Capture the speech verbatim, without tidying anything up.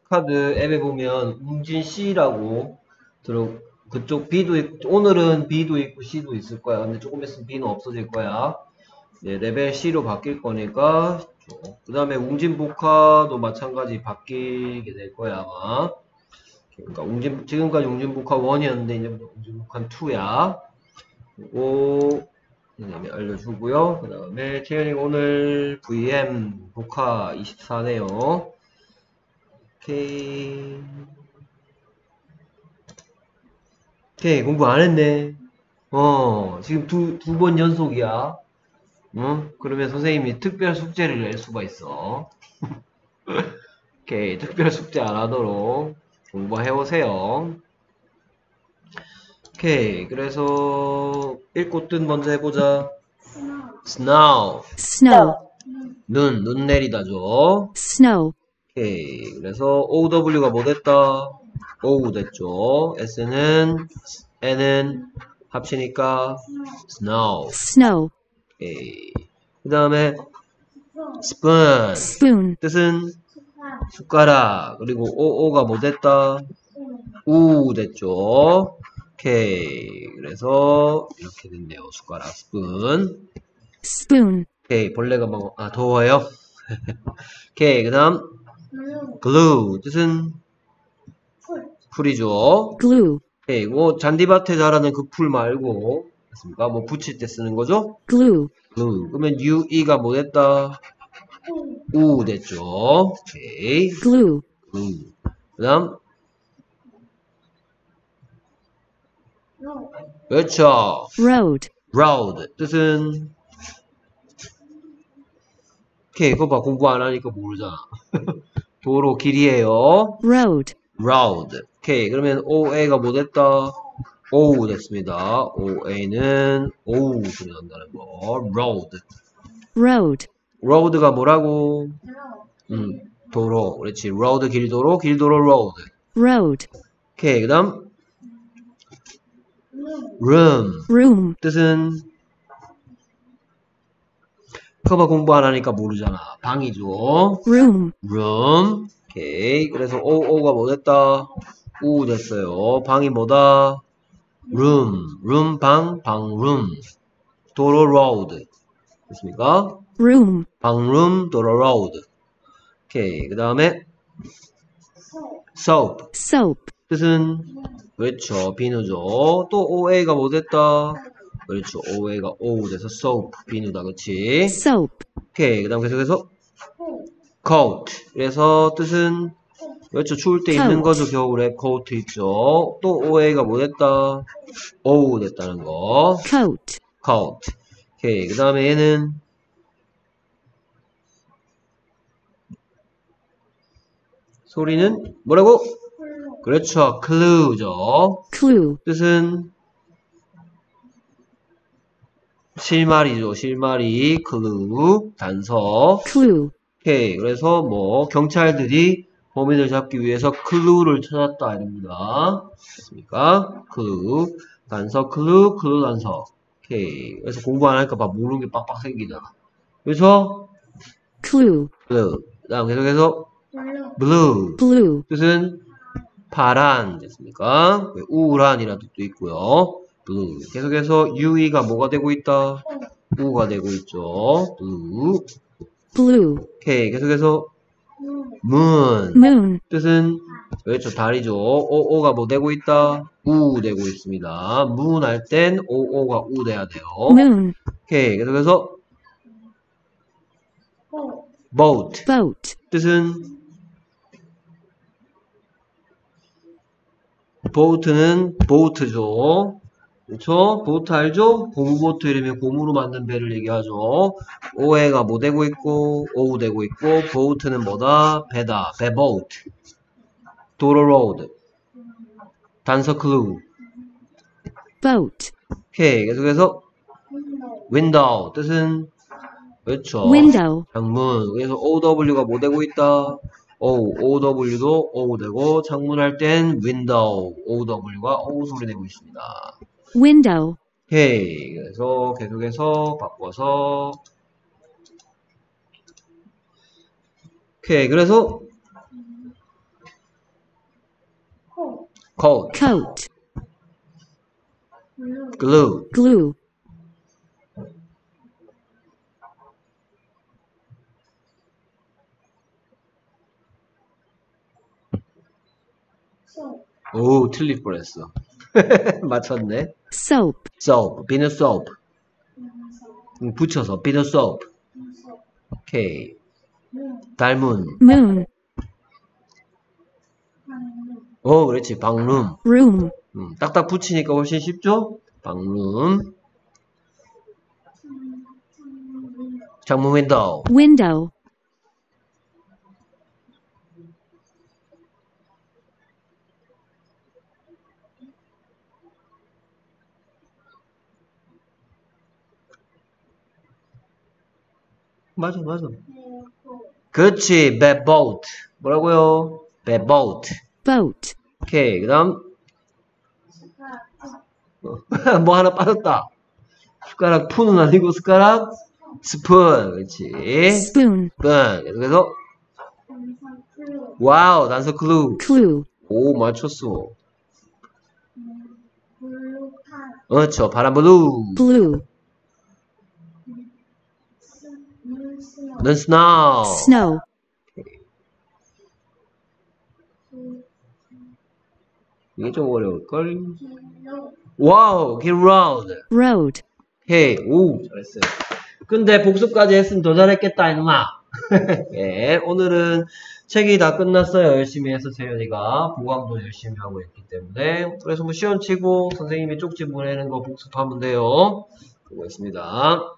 카드 앱에 보면 웅진 C라고 들어 그쪽 B도 있, 오늘은 B도 있고 C도 있을 거야. 근데 조금 있으면 B는 없어질 거야. 네, 레벨 C로 바뀔 거니까. 그 다음에 웅진 복화도 마찬가지 바뀌게 될 거야 아마. 그러니까 웅진, 지금까지 웅진 복화 일이었는데 이제 웅진 복화 이야. 그리고 그다음에 알려주고요. 그 다음에 태연이가 오늘 브이엠 복화 이십사네요. 오케이. 오케이, 공부 안 했네. 어, 지금 두, 두 번 연속이야. 응? 그러면 선생님이 특별 숙제를 낼 수가 있어. 오케이, 특별 숙제 안 하도록 공부해오세요. 오케이, 그래서 읽고 뜻 먼저 해보자. snow. snow, 눈, 눈 내리다죠. snow, 오케이, 그래서 오우더블유가 뭐 됐다? 오우 됐죠. S는, N은 합치니까 snow. snow, 오케이. 그 다음에 spoon. spoon, 뜻은 숟가락. 그리고 오오가 뭐 됐다? 우 됐죠. 오케이. 그래서 이렇게 됐네요. 숟가락, spoon. spoon, 오케이. 벌레가 뭐, 아, 더워요? 오케이. 그 다음 glue. 뜻은 풀이죠. glue, 오케이. 뭐 잔디밭에 자라는 그 풀 말고 됐습니까? 뭐 붙일 때 쓰는 거죠? glue, glue. 그러면 ue가 뭐 됐다? 우 됐죠. 오케이. glue, glue. 그 다음 그렇죠. road, road. 뜻은 오케이. 그거 봐. 공부 안 하니까 모르잖아. 도로 길이에요. road, road. 오케이. 그러면 oa가 뭐 됐다? 오우 됐습니다. oa는 오우 소리 난다는 거. road. road, road가 뭐라고? 음, 도로. 그렇지. road 길도로, 길도로 road. road, 오케이. 그 다음 room. room, 뜻은 그거 공부 안 하니까 모르잖아. 방이죠. room, room. 오케이. 그래서 오오가 뭐 됐다? 우 됐어요. 방이 뭐다? room. room 방, 방 room. 도로 road. 됐습니까? room, 방 room, 도로 road. 오케이. 그 다음에 soap. soap, 뜻은 그렇죠. 비누죠. 또 오에이가 뭐 됐다? 그렇죠. 오에이가 오우 돼서 soap. 비누다. 그치? soap, 오케이. 그 다음 계속해서 coat. 그래서 뜻은 그렇죠. 추울 때 입는 coat, 거죠. 겨울에 coat 있죠. 또 오에이가 뭐 됐다? 오우 됐다는 거. coat, coat. 오케이. 그 다음에 얘는 소리는 뭐라고? 그렇죠. clue죠. clue, 뜻은 실마리죠. 실마리. clue. 단서. clue, 오케이. 그래서 뭐 경찰들이 범인을 잡기 위해서 clue를 찾았다 이럽니다. 됐습니까? clue. 단서 clue. clue 단서. 오케이. 그래서 공부 안 하니까 막 모르는 게 빡빡 생기잖아. 그래서 clue, clue. 그 다음 계속해서 blue. blue, 뜻은 파란 됐습니까? 우울한이라는 뜻도 있고요. blue. 계속해서 ue가 뭐가 되고 있다? 우가 되고 있죠. blue. blue, 오케이. 계속해서 moon. moon, 뜻은 그렇죠. 달이죠. 오오가 뭐 되고 있다? 우 되고 있습니다. moon 할 땐 오오가 우 돼야 돼요. moon, 오케이. 계속해서 boat. boat, 뜻은 boat는 boat죠. 그렇죠? 보트 알죠? 고무보트 이러면 고무로 만든 배를 얘기하죠. 오해가 뭐 되고 있고 오우 되고 있고 boat는 뭐다? 배다. 배 boat. 도로 road. 단서 clue. boat, 오케이. 계속해서 window. 뜻은 그렇죠. window, 창문. 그래서 ow가 뭐 되고 있다? O, ow도 O 되고 창문 할 땐 window. ow가 O 소리 내고 있습니다. window, 오케이. 그래서 계속해서 바꿔서 오케이. 그래서 coat, coat, glue, glue, 오, 틀릴 뻔했어. 맞췄네. soap, soap, 비누 soap. 음, 붙여서 비누 soap. 오케이. 닮은. moon, 오, 그렇지. 방룸. room, 음, 딱딱 붙이니까 훨씬 쉽죠? 방룸. 창문 윈도우. window, 맞아, 맞아. 그렇지. 배 boat. 뭐라고요? 배 boat. boat, 오케이. 그 다음. 뭐 하나 빠졌다. 숟가락 푼은 아니고 숟가락 스푼. 그렇지. spoon, 스푼. 그래서 와우. 단서 클루. clue, 오, 맞췄어. 그렇죠. 파란 블루. blue, 넌 스노우. snow, 이게 좀 어려울걸? 와우. get round. road, 오케이. 오, 잘했어요. 근데 복습까지 했으면 더 잘했겠다, 이놈아. 예, 오늘은 책이 다 끝났어요. 열심히 해서 세연이가 보강도 열심히 하고 있기 때문에. 그래서 뭐 시험 치고 선생님이 쪽지 보내는 거 복습하면 돼요. 수고했습니다.